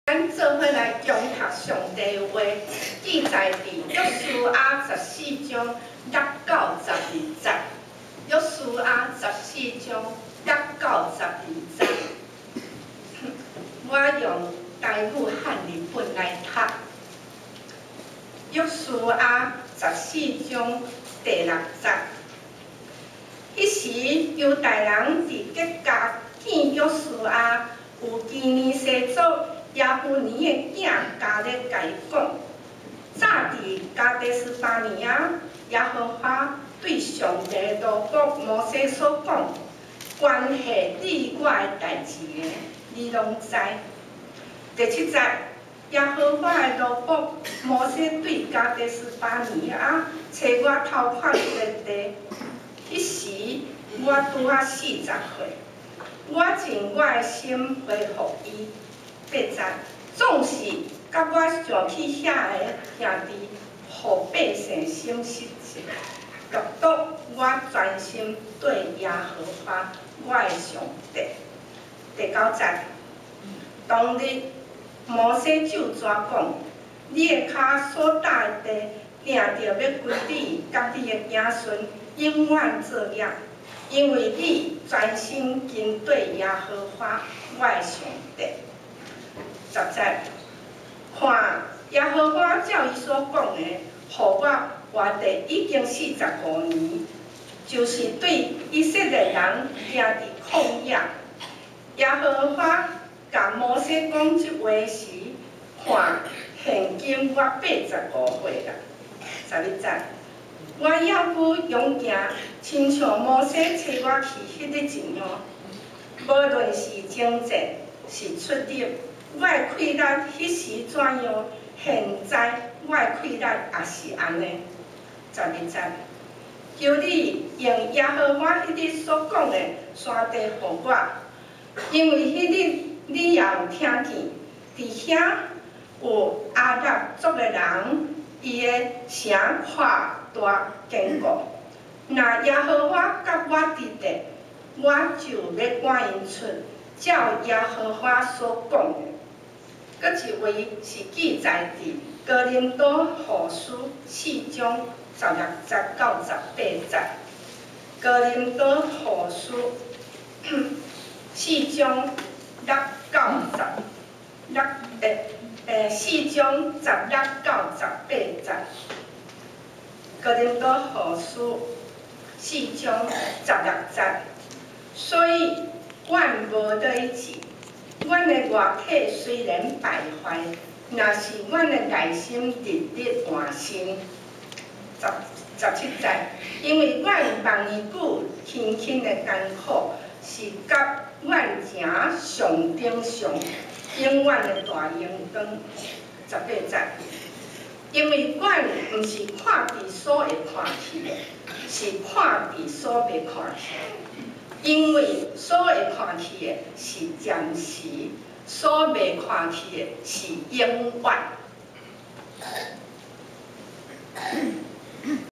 咱做伙来强读上帝话，记载伫约书亚14章6到12节。约书亚14章6到12节，我用台语汉语本来读。约书亚14章第6节。迄时犹大人伫吉甲见约书亚，有基尼西祖耶夫尼的囝加勒甲伊讲：早伫加德斯巴尼亚，耶和华对上帝罗卜摩西所讲关系你我的代志的，你拢知。第7节，耶和华的罗卜摩西对加德斯巴尼亚找我偷看伊的地。迄时我拄啊40岁，我尽我的心回复伊。8节，总是甲我上去遐个兄弟，互百姓心实者，独独我专心对耶和华我的上帝。第9节，当日摩西就怎讲？你的脚所踏的地，定着要归你甲你的子孙永远作业，因为你专心跟对耶和华我的上帝。10节，看耶和华照伊所讲的，互我活地已经45年，就是对以色列人行伫旷野。耶和华甲摩西讲即话时，看现今我85岁啦。11节，我还不勇行，亲像摩西找我去迄日一样。无论是征战是出入，我的气力迄时怎样，现在我的气力也是安尼。12节，求你用耶和华迄日所讲的山地互我，因为迄日你也有听见，伫遐有阿拉族的人，伊的城偌大坚固。若耶和华甲我伫地，我就要赶因出，照耶和华所讲的。搁一位是记载伫哥林多后书4章16节到18节。哥林多后书4章6到4章16到18节。哥林多后书4章16节。所以，阮无在意志。阮的外体虽然败坏，若是阮的内心日日换新。17节，因为阮望伊久轻轻的艰苦，是甲阮城上顶上永远的大荣光。18节，因为阮毋是看伫所会看去的，是看伫所袂看去的。因为所会看去的是暂时，所袂看去的是永远。